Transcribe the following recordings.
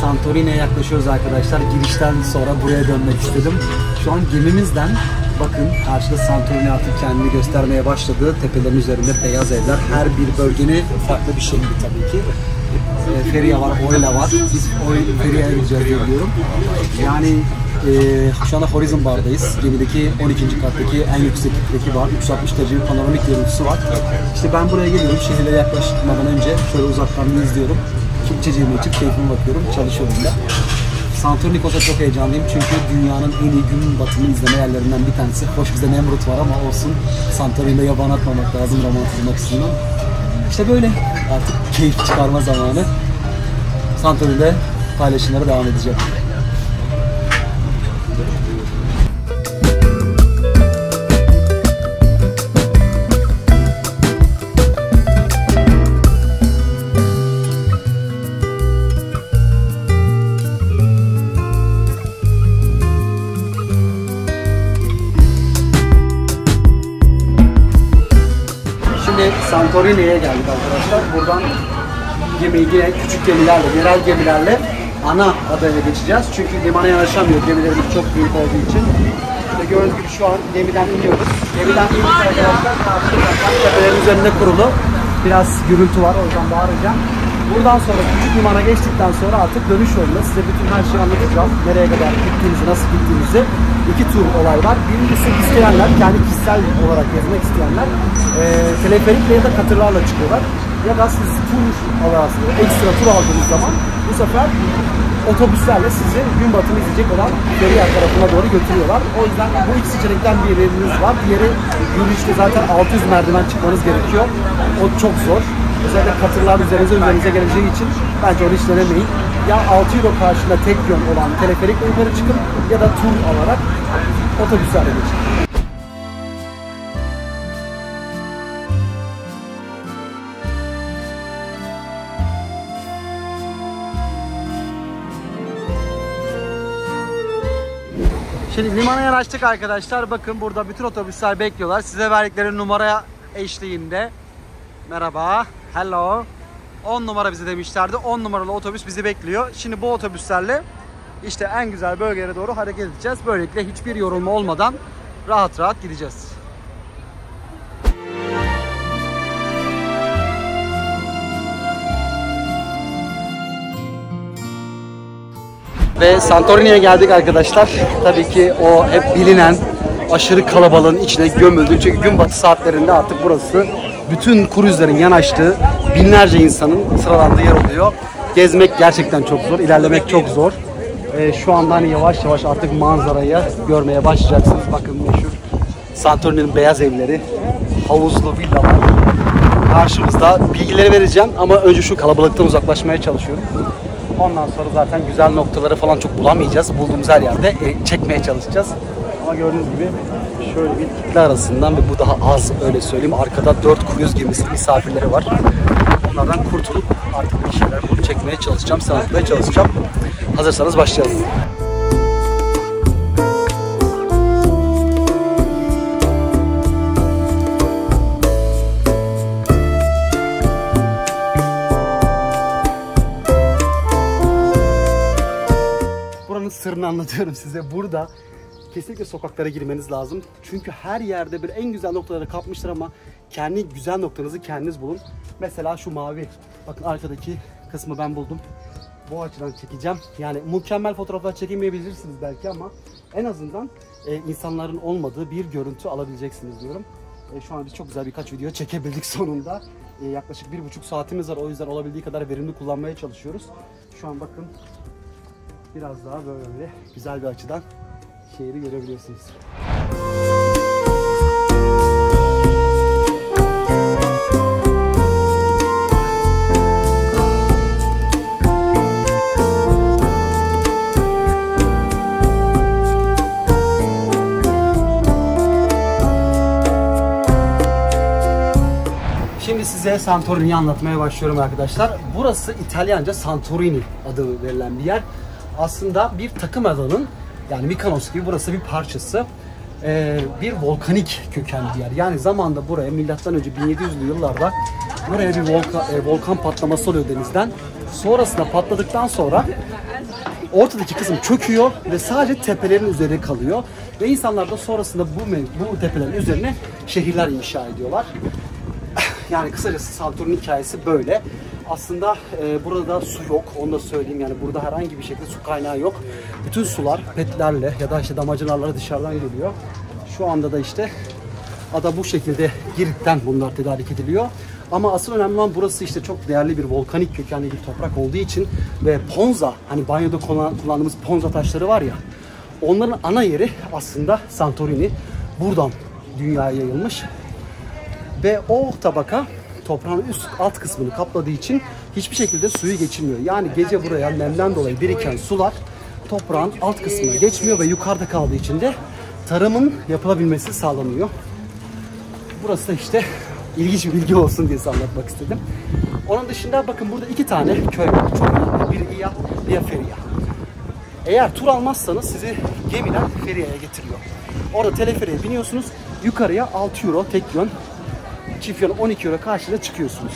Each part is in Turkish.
Santorini'ye yaklaşıyoruz arkadaşlar. Girişten sonra buraya dönmek istedim. Şu an gemimizden bakın karşıda Santorini artık kendini göstermeye başladı. Tepelerin üzerinde beyaz evler. Her bir bölgenin farklı bir şekli tabii ki. Feriye var, Oila var. Biz Feriye'ye gideceğiz diyorum. Yani şu anda Horizon Bar'dayız. Gemideki 12. kattaki en yükseklikteki bar. 360 derece bir panoramik görüntüsü var. İşte ben buraya geliyorum. Şehirle yaklaşmadan önce şöyle uzaktan bir izliyorum. İçeceğimi içip keyfime bakıyorum. Çalışıyorum da. Santorini Kos'a çok heyecanlıyım çünkü dünyanın en iyi gün batımı izleme yerlerinden bir tanesi. Hoş bizde Nemrut var ama olsun. Santorini'de yaban atmamak lazım romantizm açısından. İşte böyle artık keyif çıkarma zamanı. Santorini'de paylaşımlara devam edeceğim. Santorini'ye geldik arkadaşlar. Buradan gemiye küçük gemilerle, yerel gemilerle ana adaya geçeceğiz. Çünkü limana yanaşamıyor gemilerimiz çok büyük olduğu için. İşte gördüğünüz gibi şu an gemiden iniyoruz. Gemiden indik arkadaşlar. Tepelerin üzerinde kurulu. Biraz gürültü var, o yüzden bağıracağım. Buradan sonra küçük limana geçtikten sonra artık dönüş yolunda size bütün her şeyi anlatacağım. Nereye kadar gittiğimizi, nasıl gittiğimizi. İki tur olay var. Birincisi isteyenler, kendi kişisel olarak gezmek isteyenler teleferikle ya da katırlarla çıkıyorlar. Ya da siz tur olarak ekstra tur aldığınız zaman bu sefer otobüslerle sizi gün batımı izleyecek olan Feriye tarafına doğru götürüyorlar. O yüzden bu iki seçenekten biriniz var. Diğeri yürüyüşte zaten 600 merdiven çıkmanız gerekiyor. O çok zor. Özellikle katırlar üzerinize geleceği için bence onu hiç denemeyin. Ya 6 euro karşında tek yön olan teleferikle yukarı çıkın ya da tur alarak otobüslerle geçin. Şimdi limana yanaştık arkadaşlar. Bakın burada bütün otobüsler bekliyorlar. Size verdikleri numaraya eşliğinde. Merhaba, hello. 10 numara bize demişlerdi. 10 numaralı otobüs bizi bekliyor. Şimdi bu otobüslerle işte en güzel bölgelere doğru hareket edeceğiz. Böylelikle hiçbir yorulma olmadan rahat rahat gideceğiz. Ve Santorini'ye geldik arkadaşlar. Tabii ki o hep bilinen aşırı kalabalığın içine gömüldü. Çünkü gün batı saatlerinde artık burası bütün kruzların yanaştığı binlerce insanın sıralandığı yer oluyor. Gezmek gerçekten çok zor, ilerlemek çok zor. Şu anda hani yavaş yavaş artık manzarayı görmeye başlayacaksınız. Bakın meşhur Santorini'nin beyaz evleri, havuzlu villalar. Karşımızda bilgileri vereceğim ama önce şu kalabalıktan uzaklaşmaya çalışıyorum. Ondan sonra zaten güzel noktaları falan çok bulamayacağız. Bulduğumuz her yerde çekmeye çalışacağız. Ama gördüğünüz gibi şöyle bir kitle arasından ve bu daha az öyle söyleyeyim. Arkada 4 kruz gemisi misafirleri var. Onlardan kurtulup artık bir şeyler bunu çekmeye çalışacağım, sanatmaya çalışacağım. Hazırsanız başlayalım. Buranın sırrını anlatıyorum size. Burada kesinlikle sokaklara girmeniz lazım. Çünkü her yerde bir en güzel noktaları kapmışlar ama kendi güzel noktanızı kendiniz bulun. Mesela şu mavi. Bakın arkadaki kısmı ben buldum. Bu açıdan çekeceğim. Yani mükemmel fotoğraflar çekemeyebilirsiniz belki ama en azından insanların olmadığı bir görüntü alabileceksiniz diyorum. Şu an biz çok güzel birkaç video çekebildik sonunda. Yaklaşık 1,5 saatimiz var. O yüzden olabildiği kadar verimli kullanmaya çalışıyoruz. Şu an bakın biraz daha böyle güzel bir açıdan şehri görebiliyorsunuz. Şimdi size Santorini'yi anlatmaya başlıyorum arkadaşlar. Burası İtalyanca Santorini adı verilen bir yer. Aslında bir takım adanın, yani Mikonos gibi burası bir parçası. Bir volkanik kökenli bir yer. Yani zamanında buraya milattan önce 1700'lü yıllarda buraya bir volkan patlaması oluyor denizden. Sonrasında patladıktan sonra ortadaki kısım çöküyor ve sadece tepelerin üzerine kalıyor. Ve insanlar da sonrasında bu tepelerin üzerine şehirler inşa ediyorlar. Yani kısacası Santorini hikayesi böyle. Aslında burada su yok, onu da söyleyeyim. Yani burada herhangi bir şekilde su kaynağı yok. Bütün sular petlerle ya da işte damacanalarla dışarıdan geliyor. Şu anda da işte ada bu şekilde Girit'ten bunlar tedarik ediliyor. Ama asıl önemli olan burası işte çok değerli bir volkanik kökenli bir toprak olduğu için ve ponza, hani banyoda kullandığımız ponza taşları var ya, onların ana yeri aslında Santorini. Buradan dünyaya yayılmış ve o tabaka toprağın alt kısmını kapladığı için hiçbir şekilde suyu geçirmiyor. Yani gece buraya nemden dolayı biriken sular toprağın alt kısmına geçmiyor ve yukarıda kaldığı için de tarımın yapılabilmesi sağlanıyor. Burası da işte ilginç bir bilgi olsun diye anlatmak istedim. Onun dışında bakın burada 2 tane köy var. Çok önemli. Biri İya, biri Feriya. Eğer tur almazsanız sizi gemiler Feriya'ya getiriyor. Orada teleferiye biniyorsunuz. Yukarıya 6 euro tek yön. Çift yön 12 euro karşılığında çıkıyorsunuz.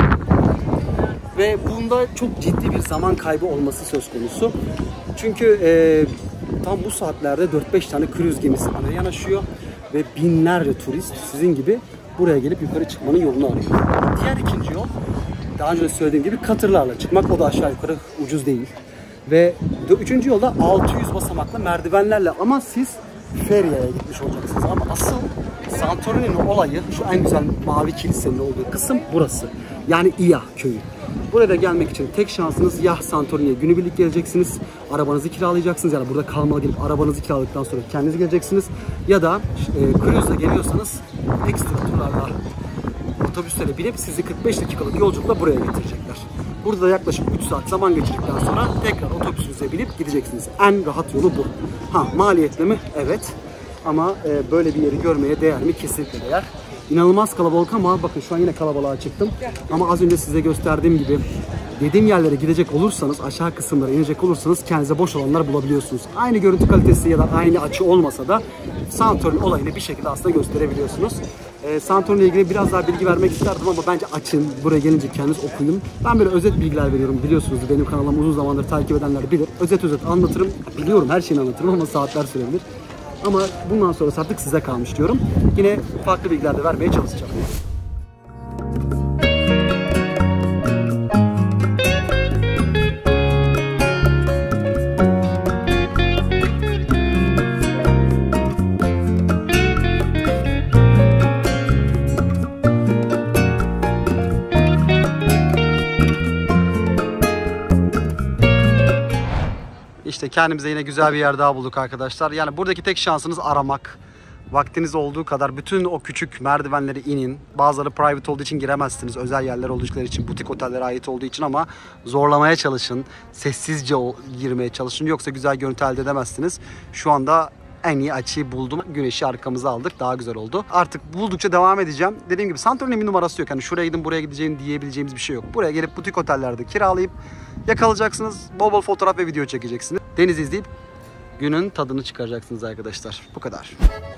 Ve bunda çok ciddi bir zaman kaybı olması söz konusu. Çünkü tam bu saatlerde 4-5 tane kruz gemisi ana yanaşıyor. Ve binlerce turist sizin gibi buraya gelip yukarı çıkmanın yolunu arıyor. Diğer ikinci yol, daha önce de söylediğim gibi katırlarla çıkmak. O da aşağı yukarı ucuz değil. Ve üçüncü yolda 600 basamaklı merdivenlerle, ama siz Feria'ya gitmiş olacaksınız. Ama asıl Santorini'nin olayı, şu en güzel mavi kilisenin olduğu kısım burası. Yani İya köyü. Buraya gelmek için tek şansınız ya Santorini'ye günübirlik geleceksiniz, arabanızı kiralayacaksınız, yani burada kalmalı gelip arabanızı kiraladıktan sonra kendiniz geleceksiniz, ya da cruise'la geliyorsanız ekstra turlarla otobüslere binip sizi 45 dakikalık yolculukla buraya getirecekler. Burada da yaklaşık 3 saat zaman geçirdikten sonra tekrar otobüsünüze binip gideceksiniz. En rahat yolu bu. Maliyetli mi? Evet. Ama böyle bir yeri görmeye değer mi? Kesinlikle değer. İnanılmaz kalabalık ama bakın şu an yine kalabalığa çıktım. Ama az önce size gösterdiğim gibi dediğim yerlere gidecek olursanız, aşağı kısımlara inecek olursanız kendinize boş alanlar bulabiliyorsunuz. Aynı görüntü kalitesi ya da aynı açı olmasa da Santorini olayını bir şekilde aslında gösterebiliyorsunuz. Santorini ile ilgili biraz daha bilgi vermek isterdim ama bence açın, buraya gelince kendiniz okuyun. Ben böyle özet bilgiler veriyorum, biliyorsunuz benim kanalımı uzun zamandır takip edenler bilir. Özet anlatırım, biliyorum her şeyini anlatırım ama saatler sürebilir. Ama bundan sonrası artık size kalmış diyorum. Yine farklı bilgiler de vermeye çalışacağım. İşte kendimize yine güzel bir yer daha bulduk arkadaşlar. Yani buradaki tek şansınız aramak. Vaktiniz olduğu kadar bütün o küçük merdivenleri inin. Bazıları private olduğu için giremezsiniz. Özel yerler oldukları için, butik otellere ait olduğu için, ama zorlamaya çalışın. Sessizce girmeye çalışın. Yoksa güzel görüntü elde edemezsiniz. Şu anda en iyi açıyı buldum. Güneşi arkamıza aldık. Daha güzel oldu. Artık buldukça devam edeceğim. Dediğim gibi Santorini'nin bir numarası yok. Yani şuraya gidin, buraya gideceğim diyebileceğimiz bir şey yok. Buraya gelip butik otellerde kiralayıp yakalayacaksınız. Bol bol fotoğraf ve video çekeceksiniz. Denizi izleyip günün tadını çıkaracaksınız arkadaşlar. Bu kadar.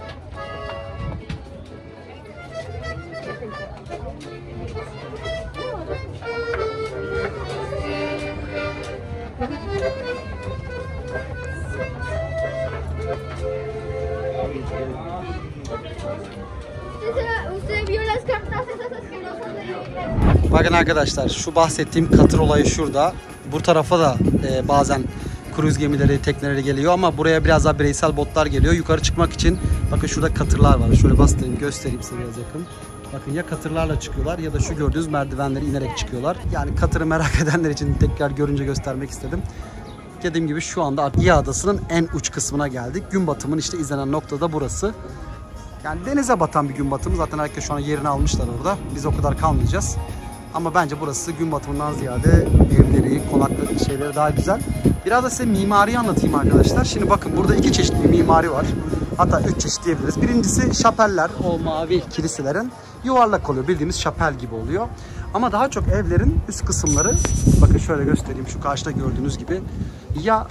Bakın arkadaşlar, şu bahsettiğim katır olayı şurada. Bu tarafa da bazen kruz gemileri, tekneleri geliyor ama buraya biraz daha bireysel botlar geliyor. Yukarı çıkmak için bakın şurada katırlar var. Şöyle bastırayım, göstereyim size biraz yakın. Bakın ya katırlarla çıkıyorlar ya da şu gördüğünüz merdivenleri inerek çıkıyorlar. Yani katırı merak edenler için tekrar görünce göstermek istedim. Dediğim gibi şu anda İya Adası'nın en uç kısmına geldik. Gün batımının işte izlenen nokta da burası. Yani denize batan bir gün batımı. Zaten herkes şu an yerini almışlar orada. Biz o kadar kalmayacağız. Ama bence burası gün batımından ziyade evleri, konakları, şeyleri daha güzel. Biraz da size mimariyi anlatayım arkadaşlar. Şimdi bakın burada 2 çeşit bir mimari var. Hatta 3 çeşit diyebiliriz. Birincisi şapeller, o mavi kiliselerin yuvarlak oluyor. Bildiğimiz şapel gibi oluyor. Ama daha çok evlerin üst kısımları, bakın şöyle göstereyim, şu karşıda gördüğünüz gibi ya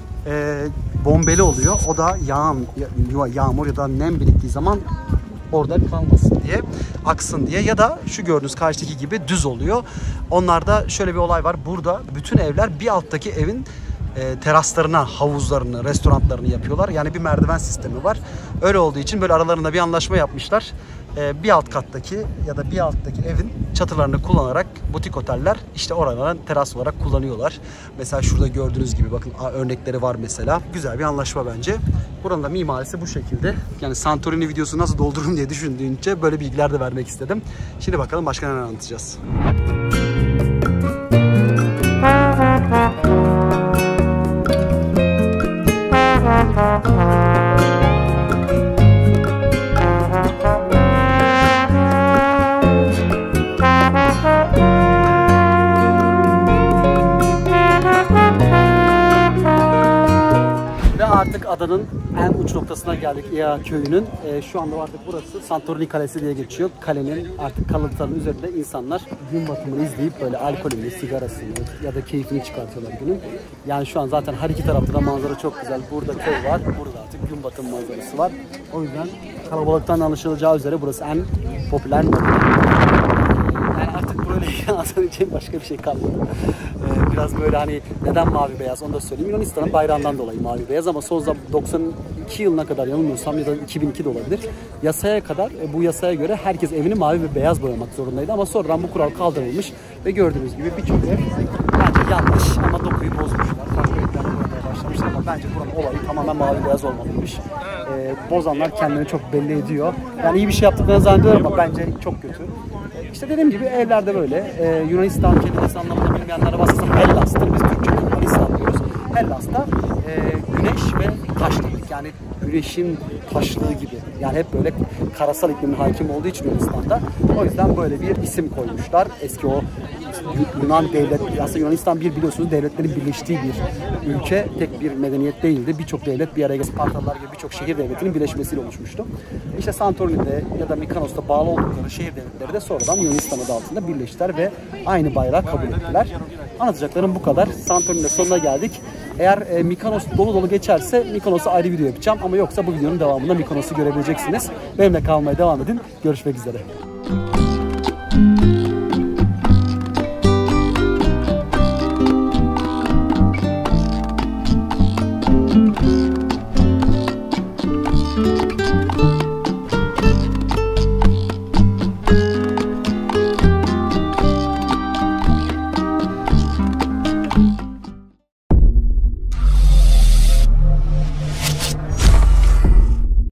bombeli oluyor. O da yağmur ya da nem biriktiği zaman orada kalmasın diye. diye, aksın diye, ya da şu gördüğünüz karşıdaki gibi düz oluyor. Onlarda şöyle bir olay var. Burada bütün evler bir alttaki evin teraslarına, havuzlarını, restoranlarını yapıyorlar. Yani bir merdiven sistemi var. Öyle olduğu için böyle aralarında bir anlaşma yapmışlar. Bir alt kattaki ya da bir alttaki evin çatılarını kullanarak butik oteller işte oraların teras olarak kullanıyorlar. Mesela şurada gördüğünüz gibi bakın örnekleri var mesela. Güzel bir anlaşma bence. Buranın da mimarisi bu şekilde. Yani Santorini videosu nasıl doldururum diye düşündüğünce böyle bilgiler de vermek istedim. Şimdi bakalım başka neler anlatacağız. Artık adanın en uç noktasına geldik, İA köyünün. Şu anda artık burası Santorini Kalesi diye geçiyor. Kalenin artık kalıntılarının üzerinde insanlar gün batımını izleyip böyle alkolünü, sigarasını ya da keyfini çıkartıyorlar günün. Yani şu an zaten her iki tarafta da manzara çok güzel. Burada köy var, burada artık gün batım manzarası var. O yüzden kalabalıktan anlaşılacağı üzere burası en popüler nokta. Yani artık burayla anlatacağım başka bir şey kalmadı. Biraz böyle hani neden mavi beyaz onu da söyleyeyim. Yunanistan'ın bayrağından dolayı mavi beyaz ama son 92 yılına kadar yanılmıyorsam ya da 2002 de olabilir. Yasaya kadar bu yasaya göre herkes evini mavi ve beyaz boyamak zorundaydı ama sonradan bu kural kaldırılmış ve gördüğünüz gibi birçok ev bence yanlış ama dokuyu bozmuşlar. Farklı renkler boyamaya başlamışlar ama bence buranın olayı tamamen mavi beyaz olmalıymış. Bozanlar kendini çok belli ediyor. Yani iyi bir şey yaptıklarını zannediyorum ama bence çok kötü. İşte dediğim gibi evlerde böyle. Yunanistan kelimesi anlamında bilmeyenlere varsa Hellas'tır. Biz Türkçe'de Yunanistan diyoruz. Hellas'ta güneş ve taşlılık. Yani güneşin taşlığı gibi. Yani hep böyle karasal iklimin hakim olduğu için Yunanistan'da. O yüzden böyle bir isim koymuşlar. Eski o Yunan devlet, aslında Yunanistan biliyorsunuz devletlerin birleştiği bir ülke. Tek bir medeniyet değildi. Birçok devlet bir araya Spartalılar gibi birçok şehir devletinin birleşmesiyle oluşmuştu. İşte Santorini'de ya da Mikonos'ta bağlı oldukları şehir devletleri de sonradan Yunanistan adı altında birleştiler ve aynı bayrağı kabul ettiler. Anlatacaklarım bu kadar. Santorini'de sonuna geldik. Eğer Mikonos dolu dolu geçerse Mikonos'a ayrı video yapacağım ama yoksa bu videonun devamında Mikonos'u görebileceksiniz. Benimle kalmaya devam edin. Görüşmek üzere.